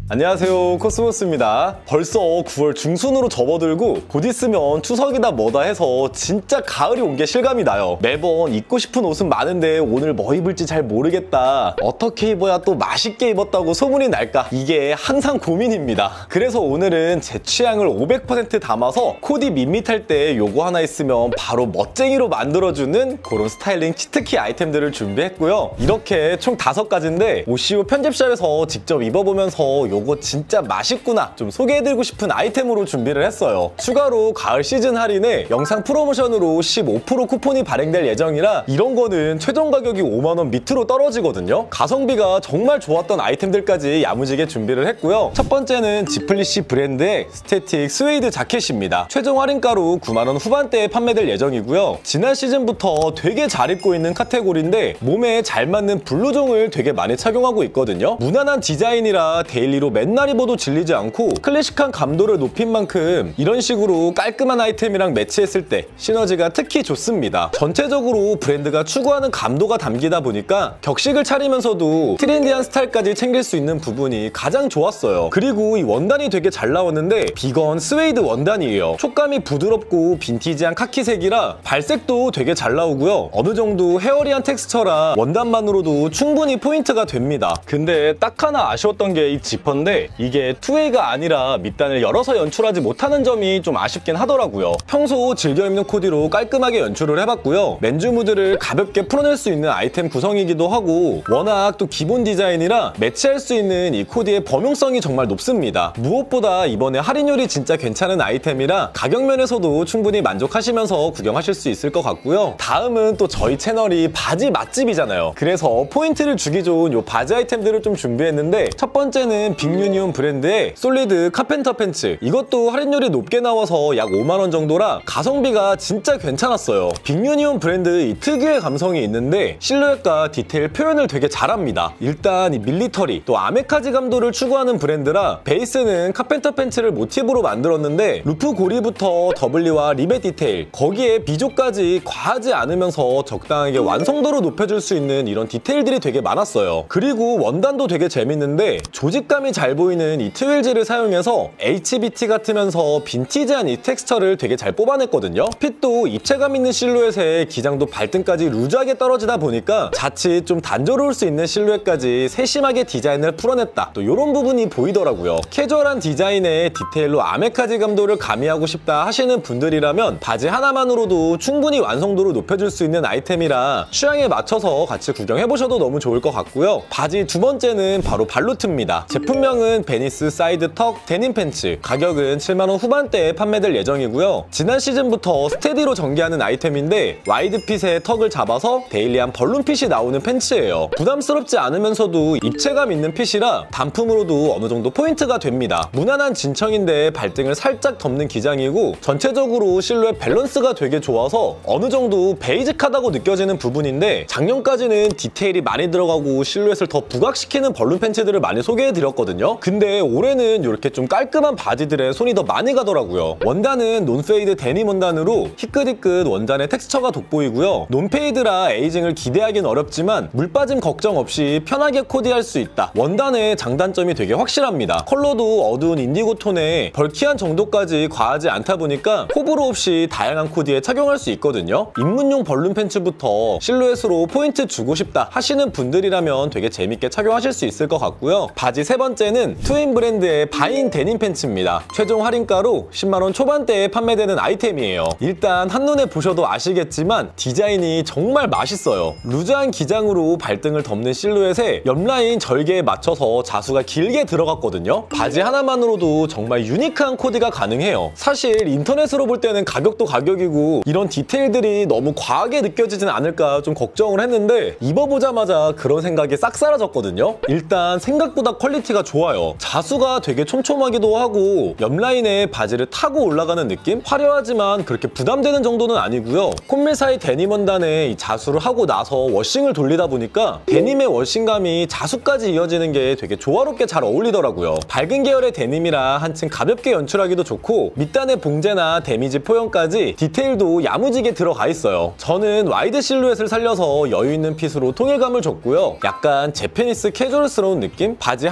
안녕하세요, 코스모스입니다. 벌써 9월 중순으로 접어들고 곧 있으면 추석이다 뭐다 해서 진짜 가을이 온 게 실감이 나요. 매번 입고 싶은 옷은 많은데 오늘 뭐 입을지 잘 모르겠다, 어떻게 입어야 또 맛있게 입었다고 소문이 날까, 이게 항상 고민입니다. 그래서 오늘은 제 취향을 500% 담아서 코디 밋밋할 때 요거 하나 있으면 바로 멋쟁이로 만들어주는 그런 스타일링 치트키 아이템들을 준비했고요. 이렇게 총 5가지인데 OCO 편집샵에서 직접 입어보면서 요거 진짜 맛있구나 좀 소개해드리고 싶은 아이템으로 준비를 했어요. 추가로 가을 시즌 할인에 영상 프로모션으로 15% 쿠폰이 발행될 예정이라 이런 거는 최종 가격이 5만 원 밑으로 떨어지거든요. 가성비가 정말 좋았던 아이템들까지 야무지게 준비를 했고요. 첫 번째는 지플리시 브랜드의 스태틱 스웨이드 자켓입니다. 최종 할인가로 9만 원 후반대에 판매될 예정이고요. 지난 시즌부터 되게 잘 입고 있는 카테고리인데 몸에 잘 맞는 블루종을 되게 많이 착용하고 있거든요. 무난한 디자인이라 데일리로 맨날 입어도 질리지 않고 클래식한 감도를 높인 만큼 이런 식으로 깔끔한 아이템이랑 매치했을 때 시너지가 특히 좋습니다. 전체적으로 브랜드가 추구하는 감도가 담기다 보니까 격식을 차리면서도 트렌디한 스타일까지 챙길 수 있는 부분이 가장 좋았어요. 그리고 이 원단이 되게 잘 나왔는데 비건 스웨이드 원단이에요. 촉감이 부드럽고 빈티지한 카키색이라 발색도 되게 잘 나오고요. 어느 정도 헤어리한 텍스처라 원단만으로도 충분히 포인트가 됩니다. 근데 딱 하나 아쉬웠던 게 이 지퍼인데 이게 투웨이가 아니라 밑단을 열어서 연출하지 못하는 점이 좀 아쉽긴 하더라고요. 평소 즐겨 입는 코디로 깔끔하게 연출을 해봤고요. 맨즈 무드를 가볍게 풀어낼 수 있는 아이템 구성이기도 하고 워낙 또 기본 디자인이라 매치할 수 있는 이 코디의 범용성이 정말 높습니다. 무엇보다 이번에 할인율이 진짜 괜찮은 아이템이라 가격 면에서도 충분히 만족하시면서 구경하실 수 있을 것 같고요. 다음은 또 저희 채널이 바지 맛집이잖아요. 그래서 포인트를 주기 좋은 요 바지 아이템들을 좀 준비했는데 첫 번째는 빅유니온 브랜드의 솔리드 카펜터 팬츠. 이것도 할인율이 높게 나와서 약 5만 원 정도라 가성비가 진짜 괜찮았어요. 빅유니온 브랜드 이 특유의 감성이 있는데 실루엣과 디테일 표현을 되게 잘합니다. 일단 이 밀리터리 또 아메카지 감도를 추구하는 브랜드라 베이스는 카펜터 팬츠를 모티브로 만들었는데 루프 고리부터 더블리와 리벳 디테일 거기에 비조까지 과하지 않으면서 적당하게 완성도를 높여줄 수 있는 이런 디테일들이 되게 많았어요. 그리고 원단도 되게 재밌는데 조직감이 잘 보이는 이 트윌즈를 사용해서 HBT 같으면서 빈티지한 이 텍스처를 되게 잘 뽑아냈거든요. 핏도 입체감 있는 실루엣에 기장도 발등까지 루즈하게 떨어지다 보니까 자칫 좀 단조로울 수 있는 실루엣까지 세심하게 디자인을 풀어냈다, 또 이런 부분이 보이더라고요. 캐주얼한 디자인에 디테일로 아메카지 감도를 가미하고 싶다 하시는 분들이라면 바지 하나만으로도 충분히 완성도를 높여줄 수 있는 아이템이라 취향에 맞춰서 같이 구경해보셔도 너무 좋을 것 같고요. 바지 두 번째는 바로 발루트입니다. 제품명은 베니스 사이드 턱 데님 팬츠. 가격은 7만 원 후반대에 판매될 예정이고요. 지난 시즌부터 스테디로 전개하는 아이템인데 와이드 핏의 턱을 잡아서 데일리한 벌룬 핏이 나오는 팬츠예요. 부담스럽지 않으면서도 입체감 있는 핏이라 단품으로도 어느 정도 포인트가 됩니다. 무난한 진청인데 발등을 살짝 덮는 기장이고 전체적으로 실루엣 밸런스가 되게 좋아서 어느 정도 베이직하다고 느껴지는 부분인데 작년까지는 디테일이 많이 들어가고 실루엣을 더 부각시키는 벌룬 팬츠들을 많이 소개해드렸거든요. 근데 올해는 이렇게 좀 깔끔한 바지들에 손이 더 많이 가더라고요. 원단은 논페이드 데님 원단으로 희끗희끗 원단의 텍스처가 돋보이고요. 논페이드라 에이징을 기대하긴 어렵지만 물 빠짐 걱정 없이 편하게 코디할 수 있다. 원단의 장단점이 되게 확실합니다. 컬러도 어두운 인디고 톤에 벌키한 정도까지 과하지 않다 보니까 호불호 없이 다양한 코디에 착용할 수 있거든요. 입문용 벌룬 팬츠부터 실루엣으로 포인트 주고 싶다 하시는 분들이라면 되게 재밌게 착용하실 수 있을 것 같고요. 바지 세 번째는 트윈 브랜드의 바인 데님 팬츠입니다. 최종 할인가로 10만 원 초반대에 판매되는 아이템이에요. 일단 한눈에 보셔도 아시겠지만 디자인이 정말 맛있어요. 루즈한 기장으로 발등을 덮는 실루엣에 옆라인 절개에 맞춰서 자수가 길게 들어갔거든요. 바지 하나만으로도 정말 유니크한 코디가 가능해요. 사실 인터넷으로 볼 때는 가격도 가격이고 이런 디테일들이 너무 과하게 느껴지진 않을까 좀 걱정을 했는데 입어보자마자 그런 생각이 싹 사라졌거든요. 일단 생각보다 퀄리티가 좋아요. 자수가 되게 촘촘하기도 하고 옆라인에 바지를 타고 올라가는 느낌? 화려하지만 그렇게 부담되는 정도는 아니고요. 콧밀 사이 데님 원단에 이 자수를 하고 나서 워싱을 돌리다 보니까 데님의 워싱감이 자수까지 이어지는 게 되게 조화롭게 잘 어울리더라고요. 밝은 계열의 데님이라 한층 가볍게 연출하기도 좋고 밑단의 봉제나 데미지 포형까지 디테일도 야무지게 들어가 있어요. 저는 와이드 실루엣을 살려서 여유 있는 핏으로 통일감을 줬고요. 약간 재패니스 캐주얼스러운 느낌? 바지 하나만으로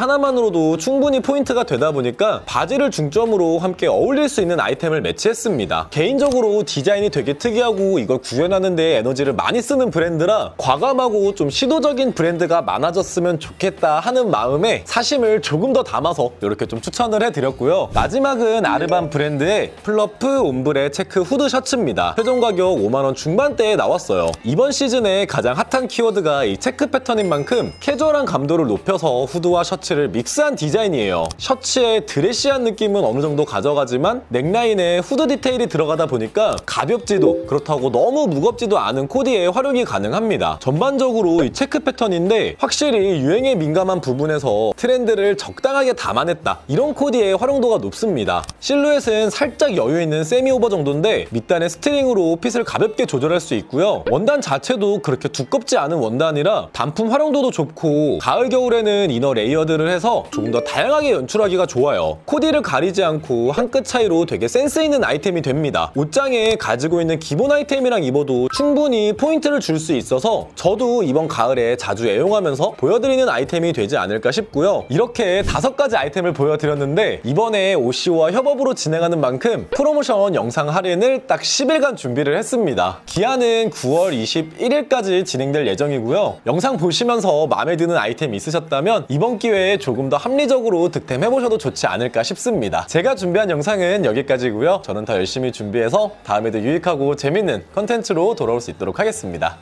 것만으로도 충분히 포인트가 되다 보니까 바지를 중점으로 함께 어울릴 수 있는 아이템을 매치했습니다. 개인적으로 디자인이 되게 특이하고 이걸 구현하는 데 에너지를 많이 쓰는 브랜드라 과감하고 좀 시도적인 브랜드가 많아졌으면 좋겠다 하는 마음에 사심을 조금 더 담아서 이렇게 좀 추천을 해드렸고요. 마지막은 아르반 브랜드의 플러프 옴브레 체크 후드 셔츠입니다. 최종 가격 5만원 중반대에 나왔어요. 이번 시즌에 가장 핫한 키워드가 이 체크 패턴인 만큼 캐주얼한 감도를 높여서 후드와 셔츠를 믹스한 디자인이에요. 셔츠에 드레시한 느낌은 어느 정도 가져가지만 넥라인에 후드 디테일이 들어가다 보니까 가볍지도 그렇다고 너무 무겁지도 않은 코디에 활용이 가능합니다. 전반적으로 이 체크 패턴인데 확실히 유행에 민감한 부분에서 트렌드를 적당하게 담아냈다. 이런 코디에 활용도가 높습니다. 실루엣은 살짝 여유있는 세미 오버 정도인데 밑단의 스트링으로 핏을 가볍게 조절할 수 있고요. 원단 자체도 그렇게 두껍지 않은 원단이라 단품 활용도도 좋고 가을 겨울에는 이너 레이어드를 해서 조금 더 다양하게 연출하기가 좋아요. 코디를 가리지 않고 한 끗 차이로 되게 센스 있는 아이템이 됩니다. 옷장에 가지고 있는 기본 아이템이랑 입어도 충분히 포인트를 줄 수 있어서 저도 이번 가을에 자주 애용하면서 보여드리는 아이템이 되지 않을까 싶고요. 이렇게 5가지 아이템을 보여드렸는데 이번에 OCO와 협업으로 진행하는 만큼 프로모션 영상 할인을 딱 10일간 준비를 했습니다. 기한은 9월 21일까지 진행될 예정이고요. 영상 보시면서 마음에 드는 아이템 있으셨다면 이번 기회에 조금 더 합리적으로 득템해보셔도 좋지 않을까 싶습니다. 제가 준비한 영상은 여기까지고요. 저는 더 열심히 준비해서 다음에도 유익하고 재밌는 컨텐츠로 돌아올 수 있도록 하겠습니다.